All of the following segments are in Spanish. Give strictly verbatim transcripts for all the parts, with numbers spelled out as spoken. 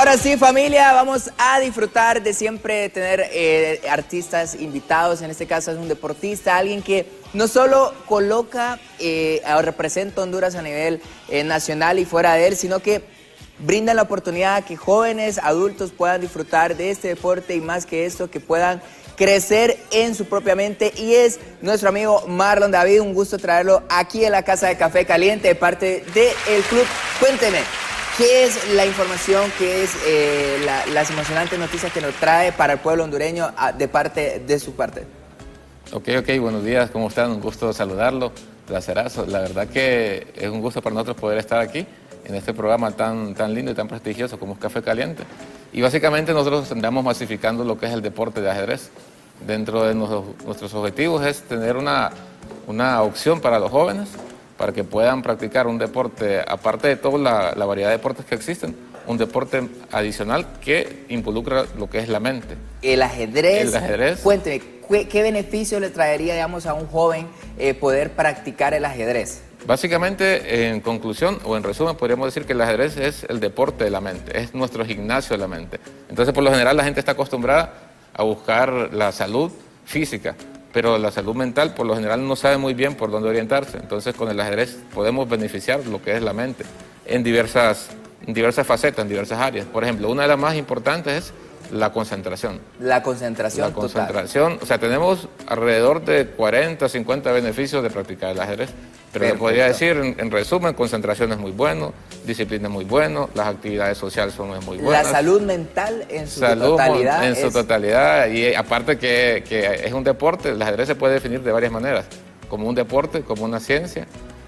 ahora sí, familia, vamos a disfrutar de siempre tener eh, artistas invitados. En este caso es un deportista, alguien que no solo coloca eh, o representa a Honduras a nivel eh, nacional y fuera de él, sino que brinda la oportunidad a que jóvenes, adultos puedan disfrutar de este deporte y más que esto, que puedan crecer en su propia mente. Y es nuestro amigo Marlon David. Un gusto traerlo aquí en la Casa de Café Caliente de parte del club. Cuénteme, ¿qué es la información, qué es eh, la, las emocionantes noticias que nos trae para el pueblo hondureño a, de parte de su parte? Ok, ok, buenos días, ¿cómo están? Un gusto saludarlo, placerazo. La verdad que es un gusto para nosotros poder estar aquí en este programa tan, tan lindo y tan prestigioso como es Café Caliente. Y básicamente nosotros andamos masificando lo que es el deporte de ajedrez. Dentro de nuestros, nuestros objetivos es tener una, una opción para los jóvenes, para que puedan practicar un deporte, aparte de toda la, la variedad de deportes que existen, un deporte adicional que involucra lo que es la mente. El ajedrez. El ajedrez. Cuénteme, ¿qué, qué beneficio le traería, digamos, a un joven eh, poder practicar el ajedrez? Básicamente, en conclusión o en resumen, podríamos decir que el ajedrez es el deporte de la mente, es nuestro gimnasio de la mente. Entonces, por lo general, la gente está acostumbrada a buscar la salud física, pero la salud mental, por lo general, no sabe muy bien por dónde orientarse. Entonces, con el ajedrez podemos beneficiar lo que es la mente en diversas, en diversas facetas, en diversas áreas. Por ejemplo, una de las más importantes es la concentración. La concentración La concentración, total. O sea, tenemos alrededor de cuarenta, cincuenta beneficios de practicar el ajedrez. Pero le podría decir, en, en resumen, concentración es muy bueno, disciplina es muy bueno, las actividades sociales son muy buenas. La salud mental en su salud totalidad. En es... su totalidad, y aparte que, que es un deporte, el ajedrez se puede definir de varias maneras, como un deporte, como una ciencia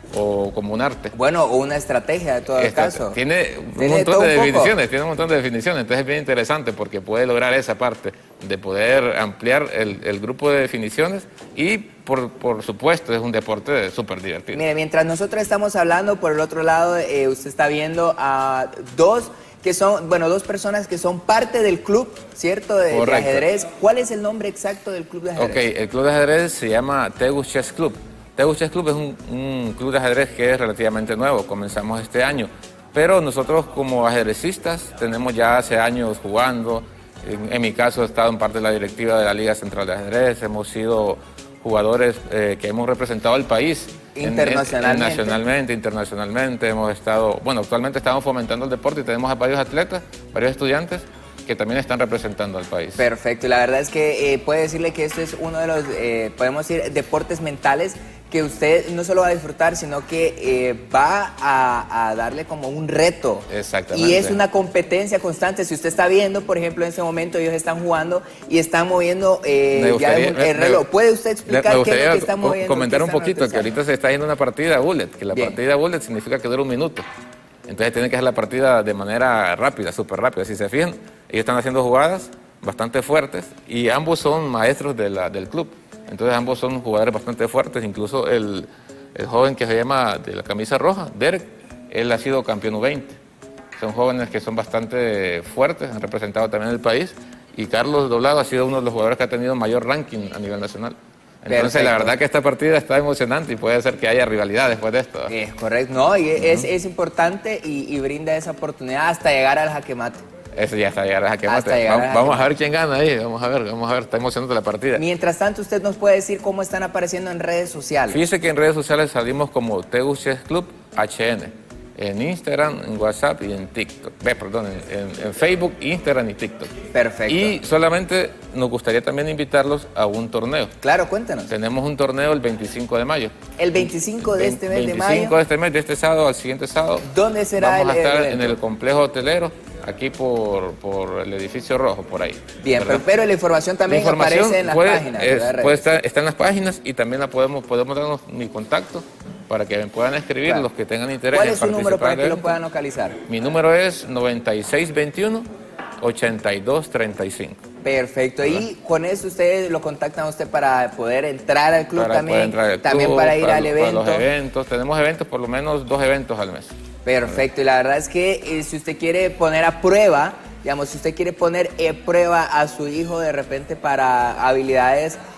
o como un arte. Bueno, o una estrategia de todo el caso. Tiene un ¿Tiene montón de un definiciones, tiene un montón de definiciones, entonces es bien interesante porque puede lograr esa parte de poder ampliar el, el grupo de definiciones y por, por supuesto es un deporte súper divertido. Mire, mientras nosotros estamos hablando, por el otro lado eh, usted está viendo a dos que son, bueno, dos personas que son parte del club, ¿cierto? De, de ajedrez. ¿Cuál es el nombre exacto del club de ajedrez? Ok, el club de ajedrez se llama Tegus Chess Club. Tegus Chess Club es un, un club de ajedrez que es relativamente nuevo, comenzamos este año, pero nosotros como ajedrecistas tenemos ya hace años jugando. En, en mi caso he estado en parte de la directiva de la Liga Central de Ajedrez, hemos sido jugadores eh, que hemos representado al país internacionalmente. En, en, nacionalmente, internacionalmente, hemos estado, bueno, actualmente estamos fomentando el deporte y tenemos a varios atletas, varios estudiantes que también están representando al país. Perfecto, y la verdad es que eh, puede decirle que este es uno de los, eh, podemos decir, deportes mentales que usted no solo va a disfrutar, sino que eh, va a, a darle como un reto. Exactamente. Y es una competencia constante. Si usted está viendo, por ejemplo, en ese momento ellos están jugando y están moviendo eh, gustaría, ya el reloj. ¿Puede usted explicar qué es lo que está moviendo? Comentar un poquito que ahorita se está yendo una partida bullet, que la Bien. partida bullet significa que dura un minuto. Entonces tienen que hacer la partida de manera rápida, súper rápida. Si se fijan, ellos están haciendo jugadas bastante fuertes y ambos son maestros de la, del club. Entonces ambos son jugadores bastante fuertes, incluso el, el joven que se llama de la camisa roja, Derek, él ha sido campeón U veinte. Son jóvenes que son bastante fuertes, han representado también el país, y Carlos Doblado ha sido uno de los jugadores que ha tenido mayor ranking a nivel nacional. Entonces Perfecto. La verdad que esta partida está emocionante y puede ser que haya rivalidad después de esto. Es correcto, no, y uh -huh. es, es importante y, y brinda esa oportunidad hasta llegar al jaque mate. Eso ya está, llegar a jaque mate. Llegar vamos, a, vamos a ver quién gana ahí, vamos a ver, vamos a ver, está emocionante la partida. Mientras tanto, usted nos puede decir cómo están apareciendo en redes sociales. Fíjese que en redes sociales salimos como Tegus Chess Club H N, en Instagram, en WhatsApp y en TikTok. Eh, perdón, en, en Facebook, Instagram y TikTok. Perfecto. Y solamente nos gustaría también invitarlos a un torneo. Claro, cuéntanos. Tenemos un torneo el veinticinco de mayo. El veinticinco de este mes de mayo. veinticinco de este mes, de este sábado al siguiente sábado. ¿Dónde será Vamos el a estar evento? En el complejo hotelero, aquí por, por el edificio rojo, por ahí. Bien, pero, pero la información también la información aparece en las puede, páginas. Es, puede estar, está en las páginas y también la podemos, podemos darnos mi contacto para que me puedan escribir claro. los que tengan interés. ¿Cuál es su número para que lo puedan localizar? Mi número es noventa y seis veintiuno, ochenta y dos treinta y cinco. Perfecto, ¿verdad? Y con eso ustedes lo contactan a usted para poder entrar al club para también, entrar al también club, para ir para, al evento. Para los eventos, tenemos eventos, por lo menos dos eventos al mes. Perfecto, y la verdad es que eh, si usted quiere poner a prueba, digamos, si usted quiere poner a prueba a su hijo de repente para habilidades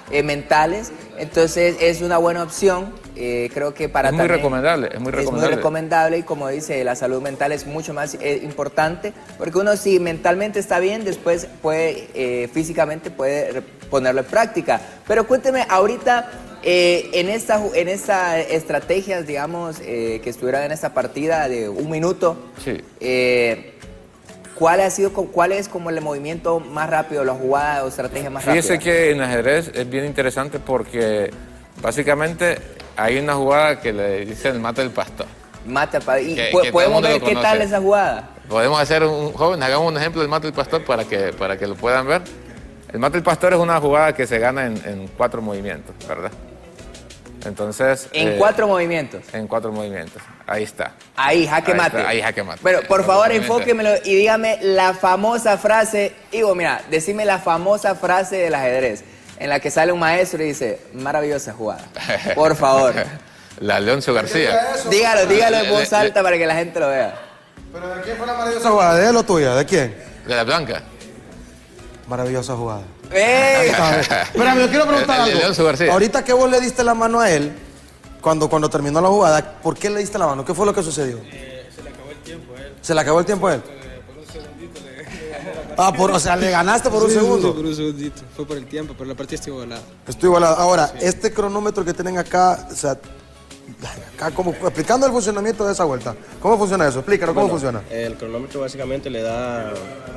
eh, mentales. Entonces es una buena opción, eh, creo que para es muy también, recomendable, es muy recomendable. Es muy recomendable y como dice, la salud mental es mucho más eh, importante, porque uno si mentalmente está bien, después puede, eh, físicamente puede ponerlo en práctica. Pero cuénteme, ahorita eh, en esta en estas estrategias, digamos, eh, que estuvieran en esta partida de un minuto, sí. eh, ¿Cuál ha sido, cuál es como el movimiento más rápido, la jugada o estrategia más rápida? Fíjese que en ajedrez es bien interesante porque básicamente hay una jugada que le dicen mata el pastor. Mata el pastor. ¿Y que, po que podemos ver qué tal esa jugada? Podemos hacer un joven, hagamos un ejemplo del mata el pastor para que, para que lo puedan ver. El mata el pastor es una jugada que se gana en, en cuatro movimientos, ¿verdad? Entonces... En eh, cuatro movimientos. En cuatro movimientos. Ahí está. Ahí, jaque ahí mate. Está, ahí jaque mate. Bueno, por favor, enfóquemelo y dígame la famosa frase. Ivo, mira, decime la famosa frase del ajedrez en la que sale un maestro y dice, maravillosa jugada. Por favor. La Leoncio García. Dígalo, dígalo en voz alta para que la gente lo vea. ¿Pero de quién fue la maravillosa jugada? ¿De él o tuya? ¿De quién? De la Blanca. Maravillosa jugada. ¡Ey! Espérame, yo quiero preguntar el, el, el algo. García. Ahorita que vos le diste la mano a él, cuando, cuando terminó la jugada, ¿por qué le diste la mano? ¿Qué fue lo que sucedió? Eh, se le acabó el tiempo a él. ¿Se le acabó el tiempo a él? Eh, por un segundito le, le gané la partida. Ah, por, o sea, le ganaste por sí, un segundo. Sí, por un segundito. Fue por el tiempo, pero la partida estuvo igualada. Estoy igualado. Ahora, sí. Este cronómetro que tienen acá, o sea, acá como explicando el funcionamiento de esa vuelta. ¿Cómo funciona eso? Explícanos, ¿cómo bueno, funciona? El cronómetro básicamente le da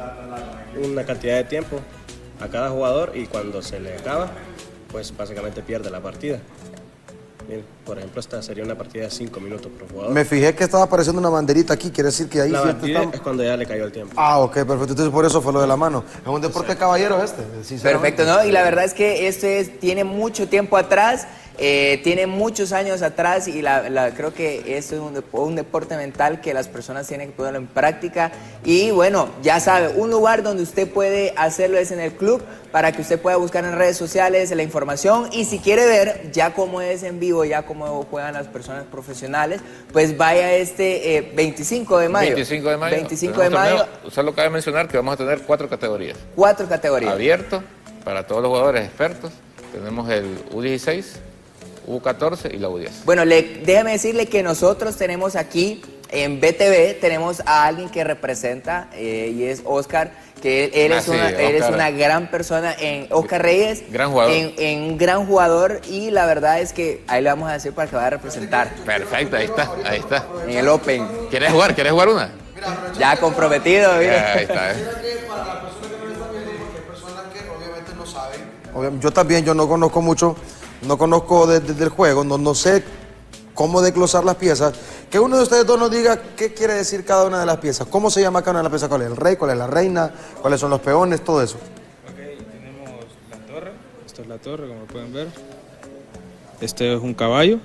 una cantidad de tiempo a cada jugador y cuando se le acaba, pues básicamente pierde la partida. Bien, por ejemplo, esta sería una partida de cinco minutos por jugador. Me fijé que estaba apareciendo una banderita aquí, quiere decir que ahí... La sí partida está... es cuando ya le cayó el tiempo. Ah, ok, perfecto. Entonces por eso fue lo de la mano. Es un deporte de caballeros este. Perfecto, ¿no? Y la verdad es que esto es, tiene mucho tiempo atrás, eh, tiene muchos años atrás y la, la, creo que esto es un, un deporte mental que las personas tienen que ponerlo en práctica. Y bueno, ya sabe, un lugar donde usted puede hacerlo es en el club, para que usted pueda buscar en redes sociales la información y si quiere ver ya cómo es en vivo, ya cómo juegan las personas profesionales, pues vaya este eh, veinticinco de mayo. veinticinco de mayo. veinticinco de mayo. Solo cabe mencionar que vamos a tener cuatro categorías. Cuatro categorías. Abierto, para todos los jugadores expertos. Tenemos el U dieciséis, U catorce y la U diez. Bueno, le, déjame decirle que nosotros tenemos aquí en B T V, tenemos a alguien que representa eh, y es Oscar, que él, él, ah, es, sí, una, él es Oscar. una gran persona, en Oscar Reyes. Gran jugador. En, en un gran jugador y la verdad es que ahí le vamos a decir para que vaya a representar. Perfecto, ahí está, ahí está. En el Open. ¿Quieres jugar? ¿Quieres jugar una? Ya comprometido, mira. Ahí está, ¿eh? Para las personas que no están viendo, porque hay personas que obviamente no saben. Yo también, yo no conozco mucho, no conozco desde de, de el juego, no, no sé cómo desglosar las piezas. Que uno de ustedes dos nos diga qué quiere decir cada una de las piezas. ¿Cómo se llama cada una de las piezas? ¿Cuál es el rey? ¿Cuál es la reina? ¿Cuáles son los peones? Todo eso. Ok, tenemos la torre. Esta es la torre, como pueden ver. Este es un caballo.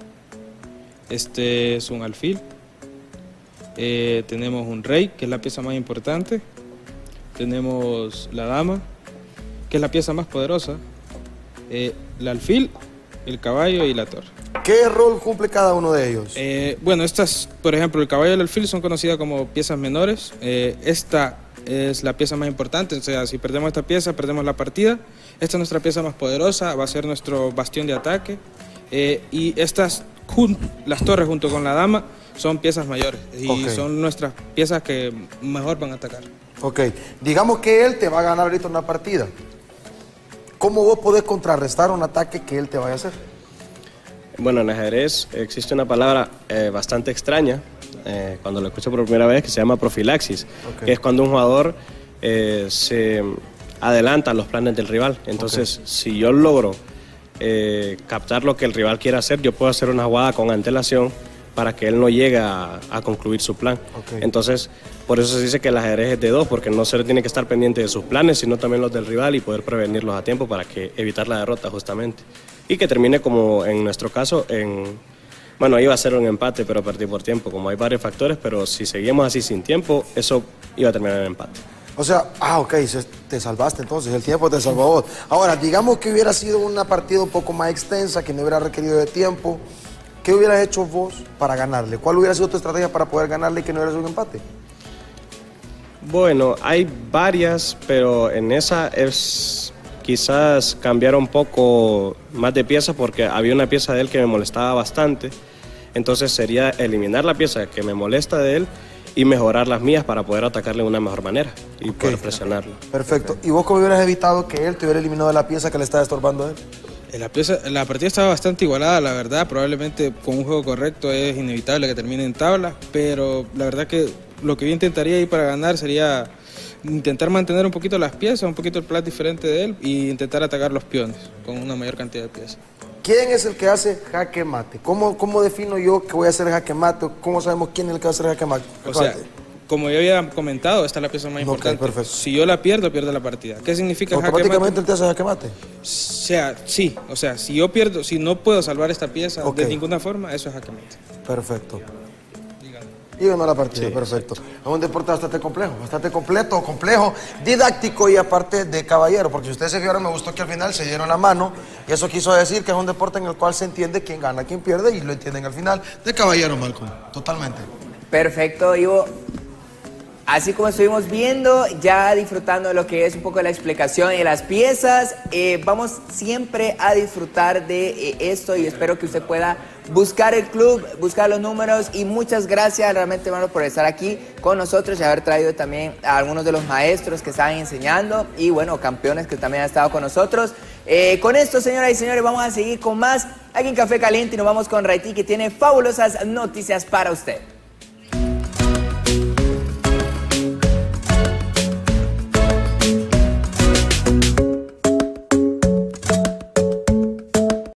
Este es un alfil. Eh, tenemos un rey, que es la pieza más importante. Tenemos la dama, que es la pieza más poderosa. Eh, el alfil, el caballo y la torre. ¿Qué rol cumple cada uno de ellos? Eh, bueno, estas, por ejemplo, el caballo y el alfil son conocidas como piezas menores. Eh, esta es la pieza más importante, o sea, si perdemos esta pieza, perdemos la partida. Esta es nuestra pieza más poderosa, va a ser nuestro bastión de ataque. Eh, y estas, las torres junto con la dama, son piezas mayores. Y okay. son nuestras piezas que mejor van a atacar. Ok, digamos que él te va a ganar ahorita una partida. ¿Cómo vos podés contrarrestar un ataque que él te vaya a hacer? Bueno, en ajedrez existe una palabra eh, bastante extraña, eh, cuando lo escucho por primera vez, que se llama profilaxis, okay. que es cuando un jugador eh, se adelanta a los planes del rival. Entonces, okay. si yo logro eh, captar lo que el rival quiere hacer, yo puedo hacer una jugada con antelación para que él no llegue a, a concluir su plan. Okay. Entonces, por eso se dice que el ajedrez es de dos, porque no solo tiene que estar pendiente de sus planes, sino también los del rival y poder prevenirlos a tiempo para que evitar la derrota justamente. Y que termine como en nuestro caso, en, bueno, iba a ser un empate, pero perdí por tiempo, como hay varios factores, pero si seguimos así sin tiempo, eso iba a terminar en empate. O sea, ah, ok, te salvaste entonces, el tiempo te salvó a vos. Ahora, digamos que hubiera sido una partida un poco más extensa, que no hubiera requerido de tiempo, ¿qué hubieras hecho vos para ganarle? ¿Cuál hubiera sido tu estrategia para poder ganarle y que no hubiera sido un empate? Bueno, hay varias, pero en esa es... quizás cambiar un poco más de piezas porque había una pieza de él que me molestaba bastante. Entonces sería eliminar la pieza que me molesta de él y mejorar las mías para poder atacarle de una mejor manera y okay. poder presionarlo. Perfecto. ¿Y vos cómo hubieras evitado que él te hubiera eliminado de la pieza que le estaba estorbando a él? La, pieza, la partida estaba bastante igualada, la verdad. Probablemente con un juego correcto es inevitable que termine en tabla, pero la verdad que lo que yo intentaría ir para ganar sería intentar mantener un poquito las piezas, un poquito el plan diferente de él y intentar atacar los peones con una mayor cantidad de piezas. ¿Quién es el que hace jaque mate? ¿Cómo, cómo defino yo que voy a hacer jaque mate? ¿Cómo sabemos quién es el que va a hacer jaque mate? O sea, como yo había comentado, esta es la pieza más importante. Okay, perfecto. Si yo la pierdo, pierdo la partida. ¿Qué significa jaque mate? ¿Automáticamente él te hace jaque mate? O sea, sí. O sea, si yo pierdo, si no puedo salvar esta pieza okay. de ninguna forma, eso es jaque mate. Perfecto. Y ganó la partida, sí, perfecto. Es un deporte bastante complejo, bastante completo, complejo, didáctico y aparte de caballero, porque si ustedes se fijaron, me gustó que al final se dieron la mano y eso quiso decir que es un deporte en el cual se entiende quién gana, quién pierde y lo entienden al final. De caballero, Malcolm, totalmente. Perfecto, Ivo. Así como estuvimos viendo, ya disfrutando de lo que es un poco la explicación y las piezas, eh, vamos siempre a disfrutar de eh, esto y espero que usted pueda buscar el club, buscar los números y muchas gracias realmente, hermano, por estar aquí con nosotros y haber traído también a algunos de los maestros que estaban enseñando y bueno, campeones que también han estado con nosotros. Eh, con esto, señoras y señores, vamos a seguir con más aquí en Café Caliente y nos vamos con Raiti, que tiene fabulosas noticias para usted.